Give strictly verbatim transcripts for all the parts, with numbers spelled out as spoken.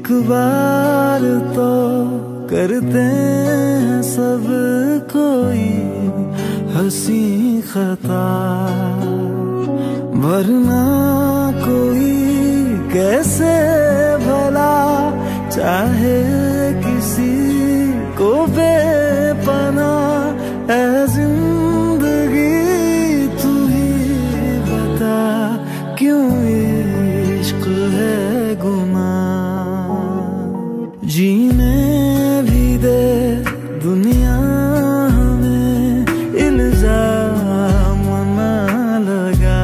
एक बार तो करते हैं सब कोई हंसी खता, वरना कोई कैसे भला चाहे किसी को बेपनाह। ऐ जिंदगी तू ही बता क्यों इश्क है गुनाह। जीने भी दे दुनिया में इल्जाम ना लगा,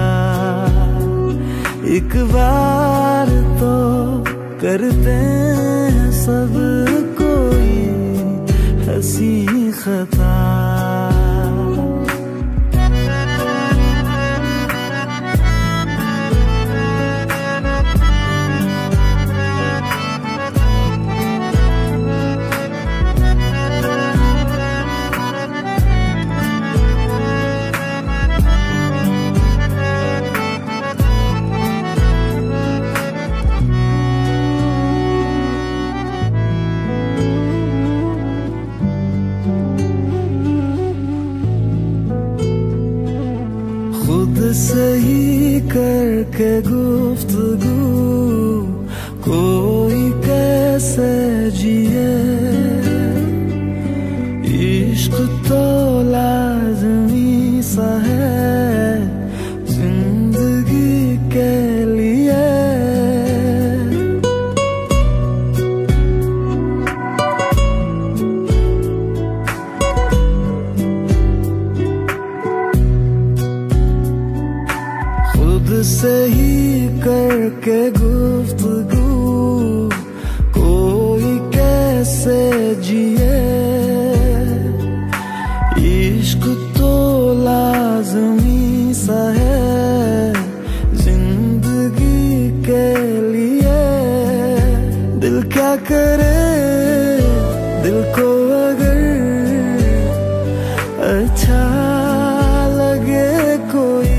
एक बार तो करते हैं सब कोई हंसी खता। खुद से ही करके गुफ्तगू कोई कैसे जिए, इश्क तो लाज़मी सा है जिंदगी के लिए। खुद से ही करके गुफ्तगू कोई कैसे जिए, इश्क तो लाज़मी सा है जिंदगी के लिए। दिल क्या करे दिल को अगर अच्छा लगे कोई,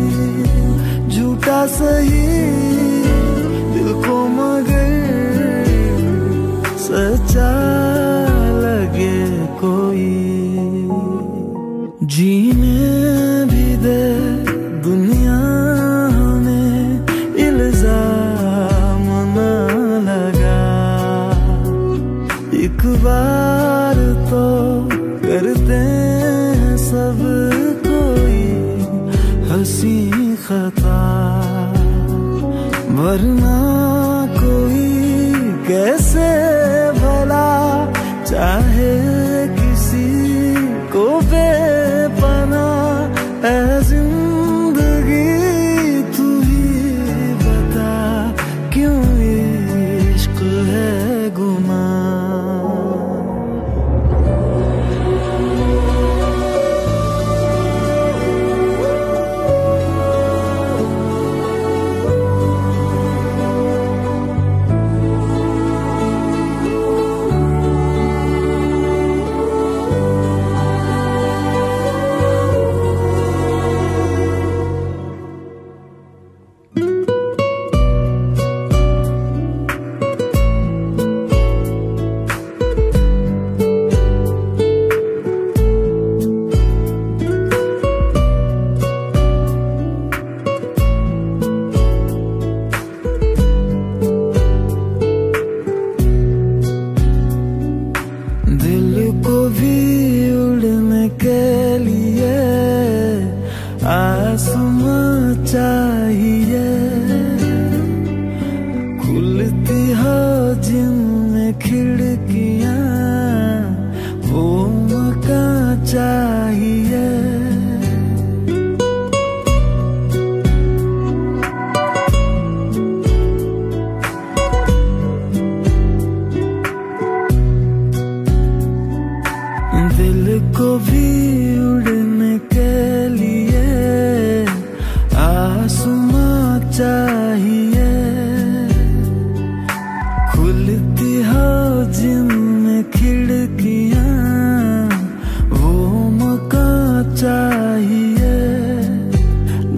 झूठा सही दिल को मगर सच्चा लगे कोई। जीने भी दे दुनिया में इल्जाम ना लगा, एक बार तो करते हैं सब कोई हंसी खता, वरना कोई कैसे भला चाहे किसी को बेपनाह। ऐ जिंदगी तू ही बता क्यों इश्क है गुनाह। दिल को भी उड़ने के लिए आसमां चाहिए, खुलती हो जिनमें खिड़कियां वो मकान चाहिए। दिल को भी उड़ने के लिए आसमां चाहिए, खुलती हो जिनमें खिड़कियां वो मकान चाहिए।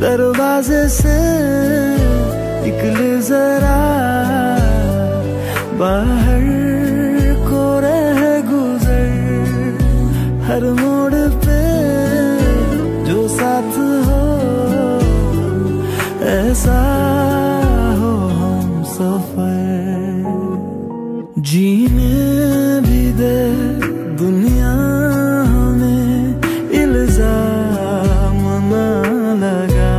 दरवाजे से निकले जरा बाहर को रह गुजर, हर मोड़ पे जो साथ हो, ऐसा हो हम सफर। जीने भी दे दुनिया में इल्जाम ना लगा,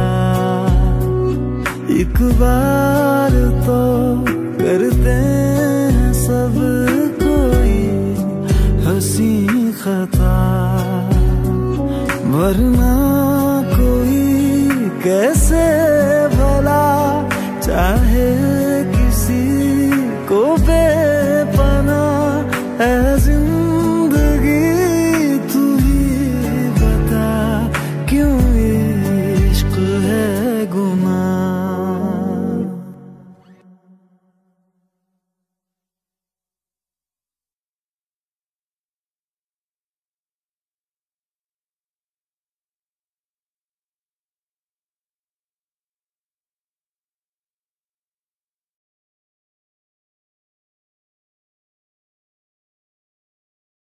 एक बार तो करते हैं सब कोई हंसी खता, वरना कोई कैसे